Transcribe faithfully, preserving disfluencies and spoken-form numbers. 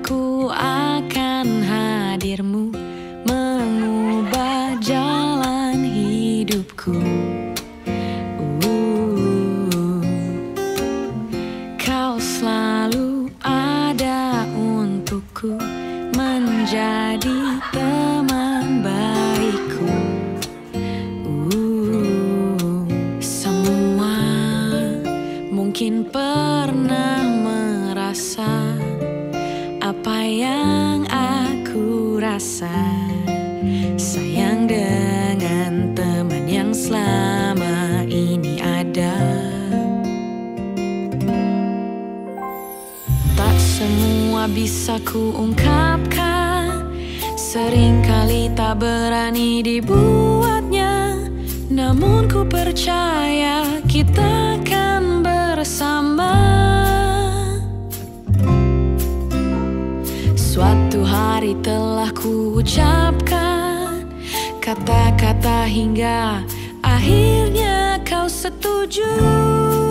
aku akan hadirmu mengubah jalan hidupku. uh, Kau selalu ada untukku, menjadi teman baikku. uh, Semua mungkin pernah merasa apa yang aku rasa, sayang dengan teman yang selama ini ada. Tak semua bisa ku ungkapkan, seringkali tak berani dibuatnya, namun ku percaya kita akan bersama. Suatu hari telah ku ucapkan kata-kata hingga akhirnya kau setuju.